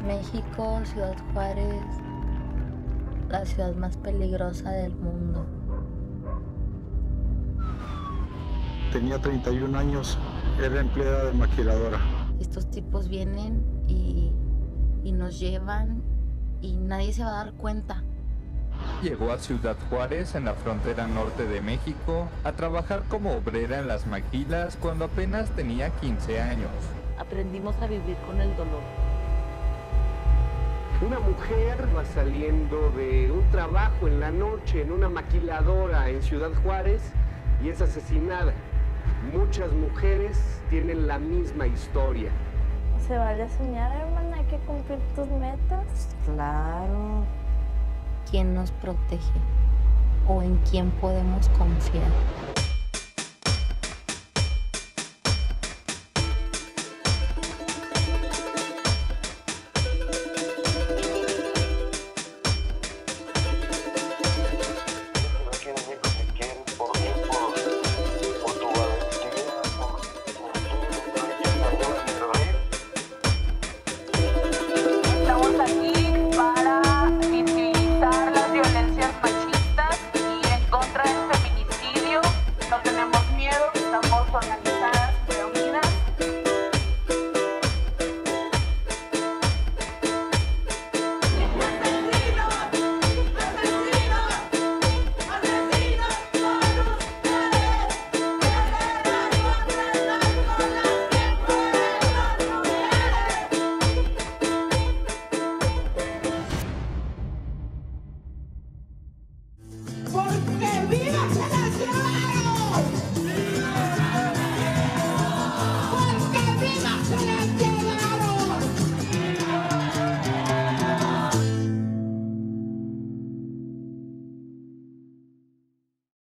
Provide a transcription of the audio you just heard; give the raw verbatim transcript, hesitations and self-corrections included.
México, Ciudad Juárez, la ciudad más peligrosa del mundo. Tenía treinta y un años, era empleada de maquiladora. Estos tipos vienen y, y nos llevan y nadie se va a dar cuenta. Llegó a Ciudad Juárez, en la frontera norte de México, a trabajar como obrera en las maquilas cuando apenas tenía quince años. Aprendimos a vivir con el dolor. Una mujer va saliendo de un trabajo en la noche en una maquiladora en Ciudad Juárez y es asesinada. Muchas mujeres tienen la misma historia. ¿Se vale soñar, hermana? Hay que cumplir tus metas. Claro. ¿Quién nos protege? ¿O en quién podemos confiar?